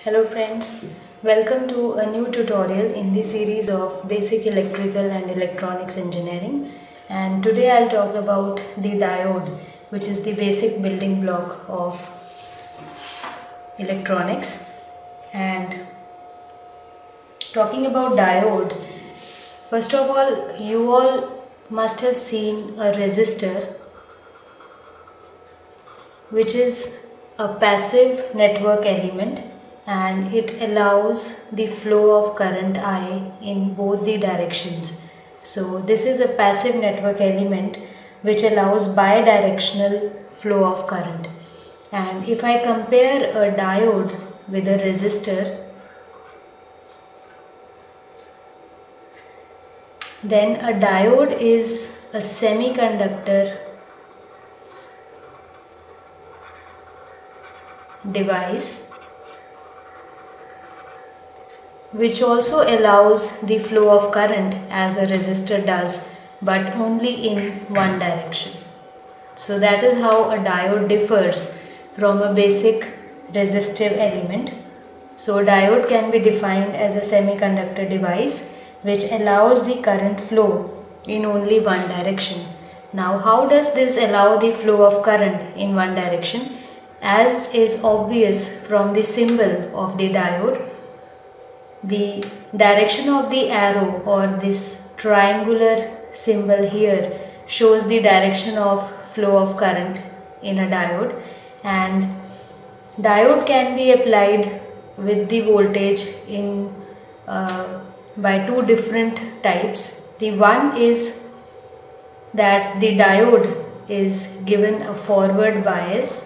Hello friends, welcome to a new tutorial in the series of Basic Electrical and Electronics Engineering, and today I'll talk about the diode, which is the basic building block of electronics. And talking about diode, first of all, you all must have seen a resistor, which is a passive network element, and it allows the flow of current I in both the directions. So this is a passive network element which allows bidirectional flow of current. And if I compare a diode with a resistor, then a diode is a semiconductor device which also allows the flow of current as a resistor does, but only in one direction. So that is how a diode differs from a basic resistive element. So a diode can be defined as a semiconductor device which allows the current flow in only one direction. Now how does this allow the flow of current in one direction? As is obvious from the symbol of the diode, the direction of the arrow or this triangular symbol here shows the direction of flow of current in a diode, and diode can be applied with the voltage in by two different types. The one is that the diode is given a forward bias.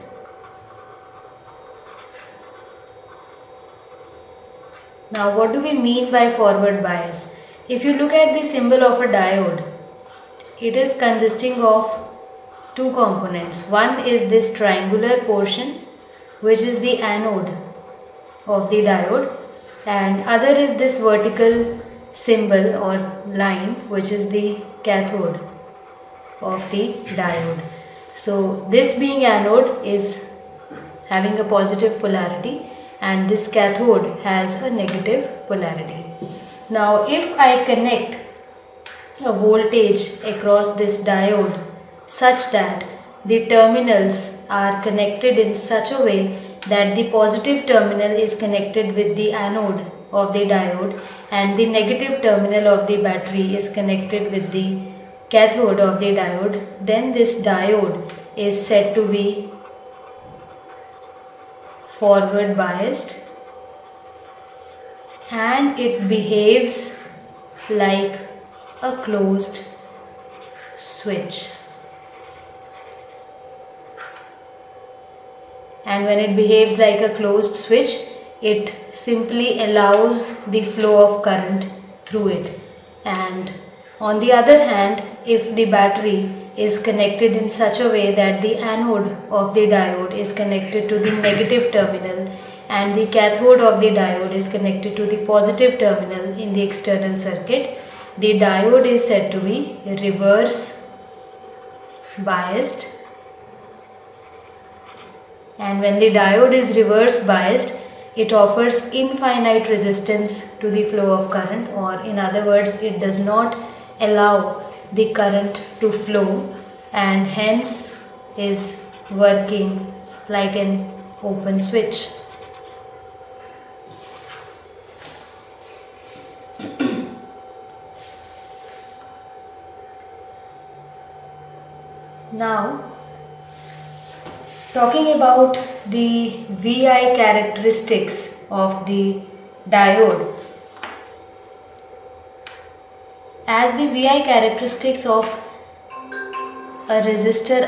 Now what do we mean by forward bias? If you look at the symbol of a diode, it is consisting of two components. One is this triangular portion, which is the anode of the diode, and other is this vertical symbol or line, which is the cathode of the diode. So this being anode is having a positive polarity, and this cathode has a negative polarity. Now if I connect a voltage across this diode such that the terminals are connected in such a way that the positive terminal is connected with the anode of the diode and the negative terminal of the battery is connected with the cathode of the diode, then this diode is said to be forward biased, and it behaves like a closed switch. And when it behaves like a closed switch, it simply allows the flow of current through it. And on the other hand, if the battery is connected in such a way that the anode of the diode is connected to the negative terminal and the cathode of the diode is connected to the positive terminal in the external circuit, the diode is said to be reverse biased. And when the diode is reverse biased, it offers infinite resistance to the flow of current, or in other words, it does not allow the current to flow and hence is working like an open switch. Now, talking about the VI characteristics of the diode. As the VI characteristics of a resistor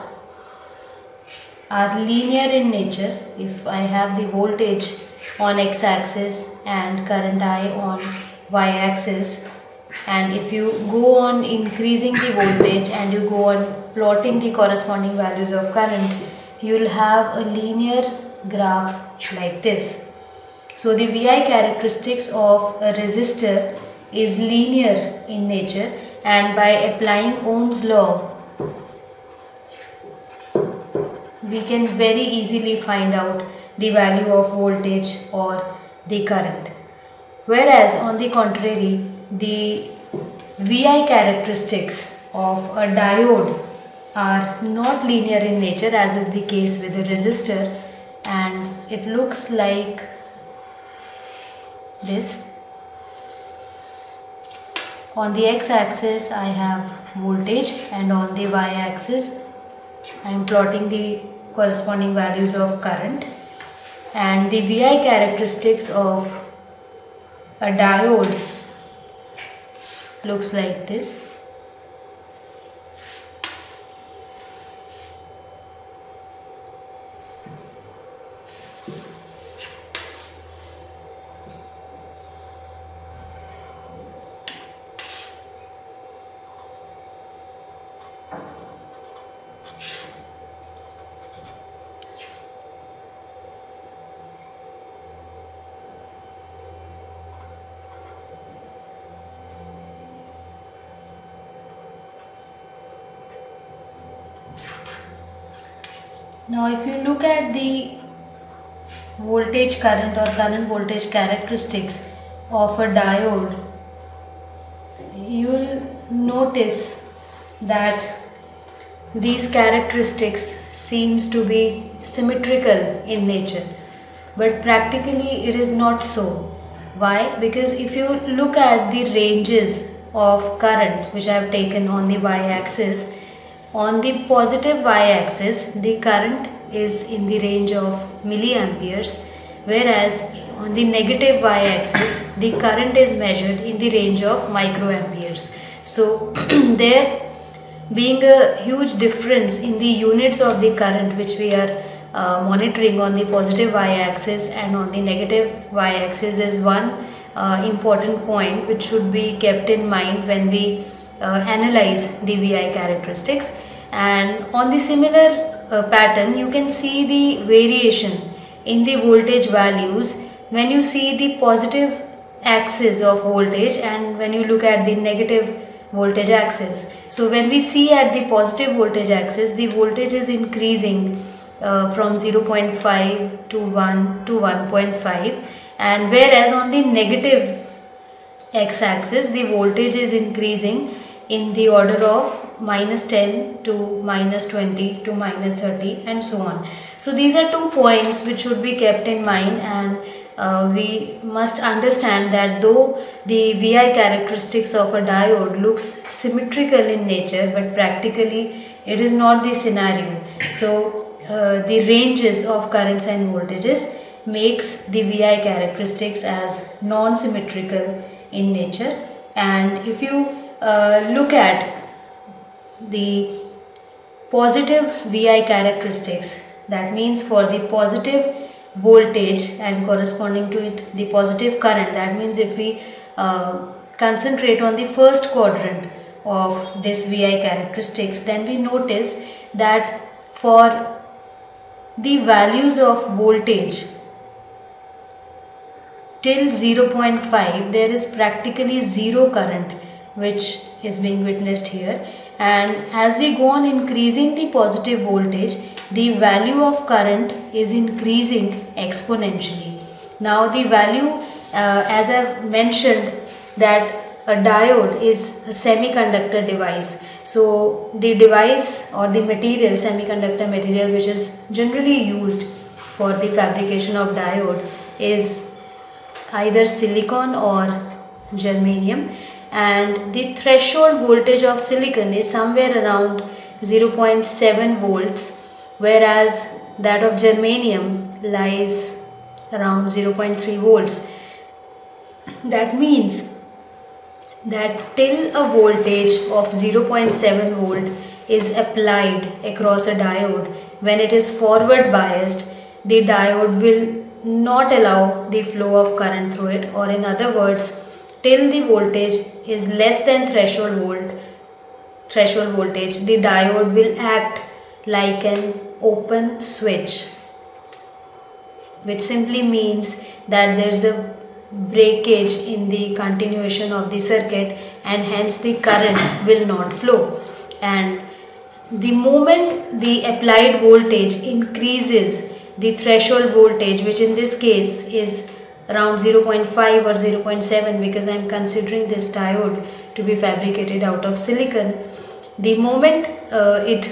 are linear in nature, if I have the voltage on x-axis and current I on y-axis, and if you go on increasing the voltage and you go on plotting the corresponding values of current, you will have a linear graph like this. So the VI characteristics of a resistor is linear in nature, and by applying Ohm's law we can very easily find out the value of voltage or the current. Whereas on the contrary, the VI characteristics of a diode are not linear in nature, as is the case with a resistor, and it looks like this. On the x-axis I have voltage, and on the y-axis I am plotting the corresponding values of current. And the VI characteristics of a diode looks like this. Now if you look at the voltage current or current voltage characteristics of a diode, you will notice that these characteristics seems to be symmetrical in nature, but practically it is not so. Why? Because if you look at the ranges of current which I have taken on the y-axis, on the positive y-axis the current is in the range of milliamperes, whereas on the negative y-axis the current is measured in the range of microamperes. So there being a huge difference in the units of the current which we are monitoring on the positive y-axis and on the negative y-axis is one important point which should be kept in mind when we analyze the VI characteristics. And on the similar pattern you can see the variation in the voltage values when you see the positive axis of voltage and when you look at the negative voltage axis. So when we see at the positive voltage axis, the voltage is increasing from 0.5 to 1 to 1.5, and whereas on the negative x-axis the voltage is increasing in the order of -10 to -20 to -30 and so on. So these are 2 points which should be kept in mind, and we must understand that though the VI characteristics of a diode looks symmetrical in nature, but practically it is not the scenario. So the ranges of currents and voltages makes the VI characteristics as non-symmetrical in nature. And if you look at the positive VI characteristics, that means for the positive voltage and corresponding to it the positive current, that means if we concentrate on the first quadrant of this VI characteristics, then we notice that for the values of voltage till 0.5 there is practically zero current which is being witnessed here, and as we go on increasing the positive voltage, the value of current is increasing exponentially. Now the value as I've mentioned that a diode is a semiconductor device. So the device or the material, semiconductor material, which is generally used for the fabrication of diode is either silicon or germanium, and the threshold voltage of silicon is somewhere around 0.7 volts, whereas that of germanium lies around 0.3 volts. That means that till a voltage of 0.7 volt is applied across a diode, when it is forward biased, the diode will not allow the flow of current through it, or in other words, till the voltage is less than threshold voltage, the diode will act like an open switch, which simply means that there is a breakage in the continuation of the circuit and hence the current will not flow. And the moment the applied voltage increases, the threshold voltage, which in this case is around 0.5 or 0.7, because I am considering this diode to be fabricated out of silicon. The moment it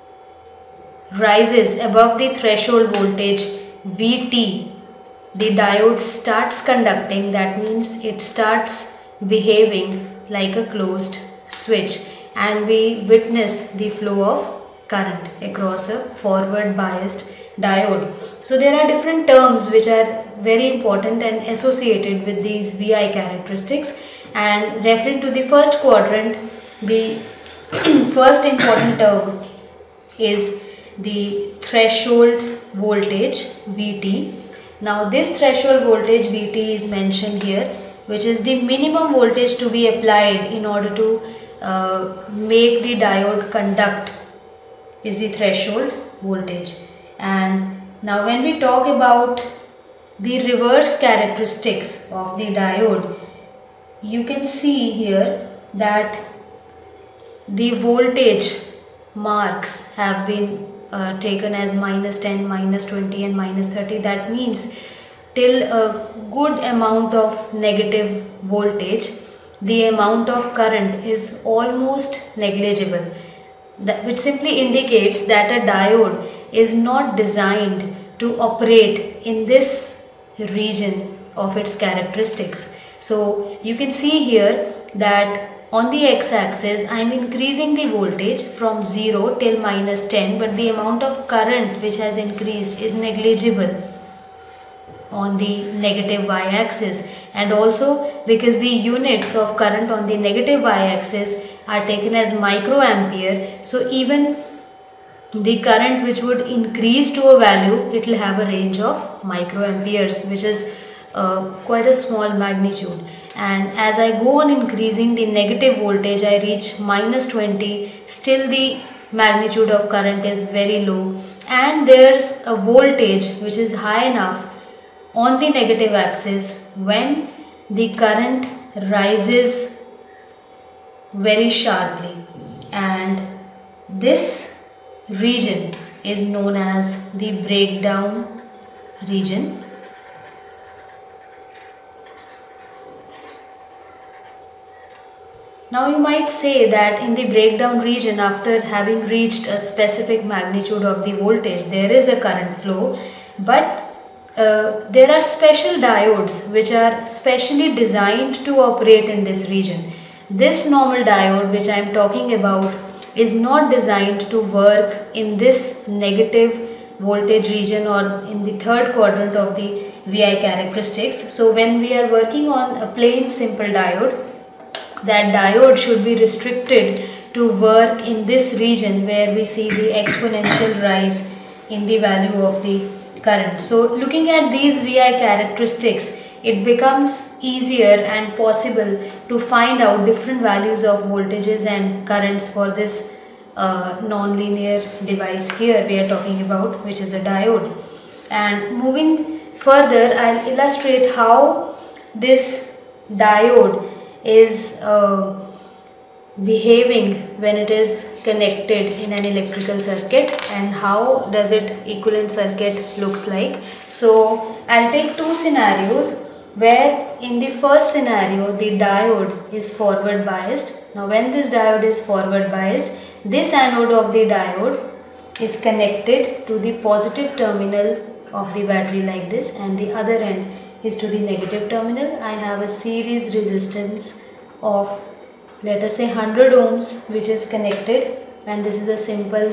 rises above the threshold voltage Vt, the diode starts conducting. That means it starts behaving like a closed switch, and we witness the flow of current across a forward biased diode. So there are different terms which are very important and associated with these VI characteristics, and referring to the first quadrant, the first important term is the threshold voltage Vt. Now this threshold voltage Vt is mentioned here, which is the minimum voltage to be applied in order to make the diode conduct, is the threshold voltage. And now when we talk about the reverse characteristics of the diode, you can see here that the voltage marks have been taken as -10, -20 and -30. That means till a good amount of negative voltage, the amount of current is almost negligible, which simply indicates that a diode is not designed to operate in this region of its characteristics. So you can see here that on the x-axis I am increasing the voltage from 0 till -10, but the amount of current which has increased is negligible on the negative y-axis. And also because the units of current on the negative y-axis are taken as microampere, so even the current which would increase to a value, it will have a range of microamperes, which is quite a small magnitude. And as I go on increasing the negative voltage, I reach -20, still the magnitude of current is very low, and there's a voltage which is high enough on the negative axis when the current rises very sharply, and this region is known as the breakdown region. Now you might say that in the breakdown region, after having reached a specific magnitude of the voltage, there is a current flow, but there are special diodes which are specially designed to operate in this region. This normal diode which I am talking about is not designed to work in this negative voltage region or in the third quadrant of the VI characteristics. So when we are working on a plain simple diode, that diode should be restricted to work in this region where we see the exponential rise in the value of the current. So looking at these VI characteristics, it becomes easier and possible to find out different values of voltages and currents for this non-linear device here we are talking about, which is a diode. And moving further, I'll illustrate how this diode is behaving when it is connected in an electrical circuit, and how does it equivalent circuit looks like. So I'll take two scenarios where in the first scenario the diode is forward biased. Now when this diode is forward biased, this anode of the diode is connected to the positive terminal of the battery like this, and the other end is to the negative terminal. I have a series resistance of, let us say, 100 ohms which is connected, and this is a simple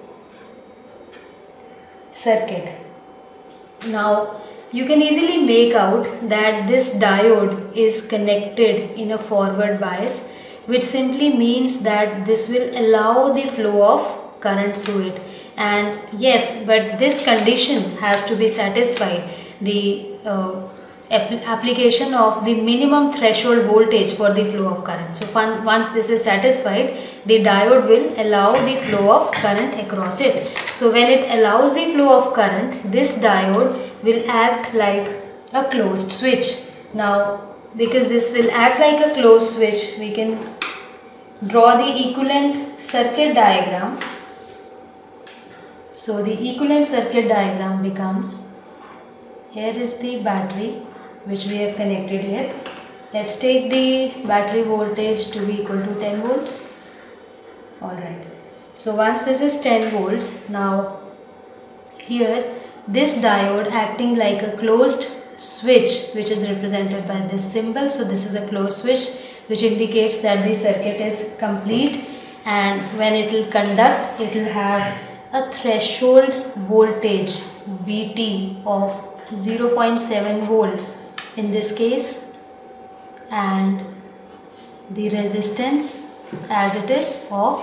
circuit. Now you can easily make out that this diode is connected in a forward bias, which simply means that this will allow the flow of current through it. And yes, but this condition has to be satisfied. The application of the minimum threshold voltage for the flow of current. So once this is satisfied, the diode will allow the flow of current across it. So when it allows the flow of current, this diode will act like a closed switch. Now because this will act like a closed switch, we can draw the equivalent circuit diagram. So the equivalent circuit diagram becomes, here is the battery which we have connected here. Let's take the battery voltage to be equal to 10 volts. Alright, so once this is 10 volts, now here this diode acting like a closed switch, which is represented by this symbol. So this is a closed switch which indicates that the circuit is complete, and when it will conduct, it will have a threshold voltage Vt of 0.7 volt in this case, and the resistance as it is of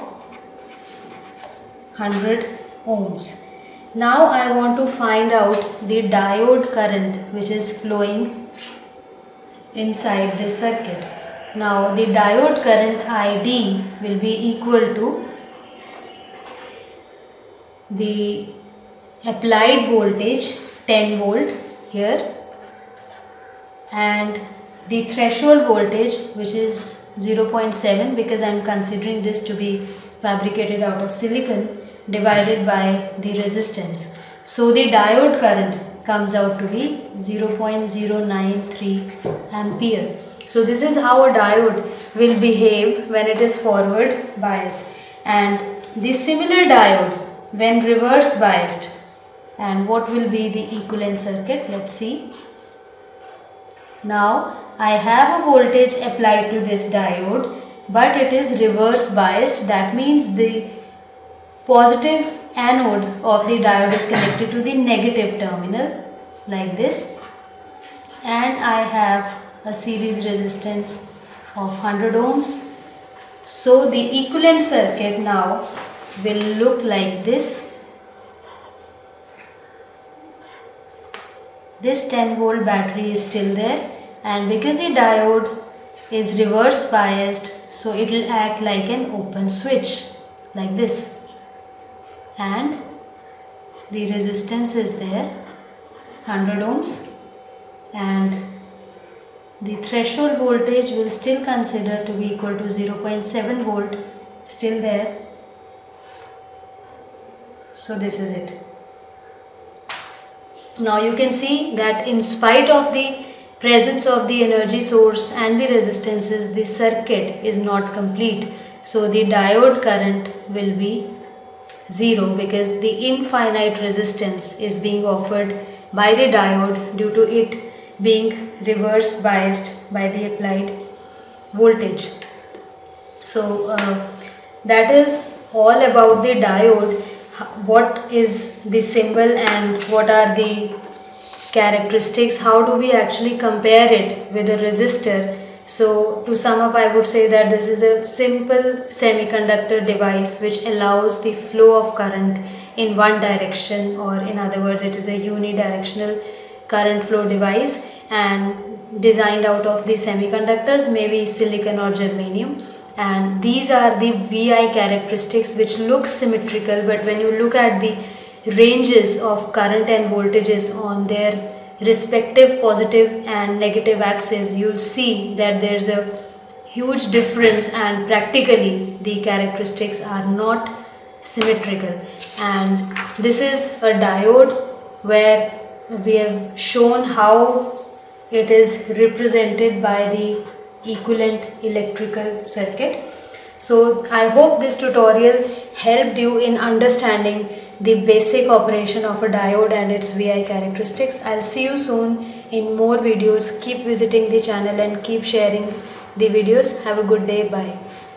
100 ohms. Now I want to find out the diode current which is flowing inside this circuit. Now the diode current ID will be equal to the applied voltage 10 volt here, and the threshold voltage which is 0.7, because I am considering this to be fabricated out of silicon, divided by the resistance. So the diode current comes out to be 0.093 ampere. So this is how a diode will behave when it is forward biased, and the similar diode when reverse biased. And what will be the equivalent circuit? Let's see. Now I have a voltage applied to this diode, but it is reverse biased. That means the positive anode of the diode is connected to the negative terminal like this, and I have a series resistance of 100 ohms. So the equivalent circuit now will look like this. This 10 volt battery is still there, and because the diode is reverse biased, so it will act like an open switch like this, and the resistance is there 100 ohms, and the threshold voltage will still consider to be equal to 0.7 volt, still there. So this is it. Now you can see that in spite of the presence of the energy source and the resistances, the circuit is not complete. So the diode current will be 0, because the infinite resistance is being offered by the diode due to it being reverse biased by the applied voltage. So that is all about the diode. What is the symbol and what are the characteristics? How do we actually compare it with a resistor? So to sum up, I would say that this is a simple semiconductor device which allows the flow of current in one direction, or in other words, it is a unidirectional current flow device, and designed out of the semiconductors, maybe silicon or germanium. And these are the VI characteristics which look symmetrical, but when you look at the ranges of current and voltages on their respective positive and negative axis, you'll see that there's a huge difference, and practically the characteristics are not symmetrical. And this is a diode where we have shown how it is represented by the equivalent electrical circuit. So I hope this tutorial helped you in understanding the basic operation of a diode and its VI characteristics. I'll see you soon in more videos. Keep visiting the channel and keep sharing the videos. Have a good day. Bye.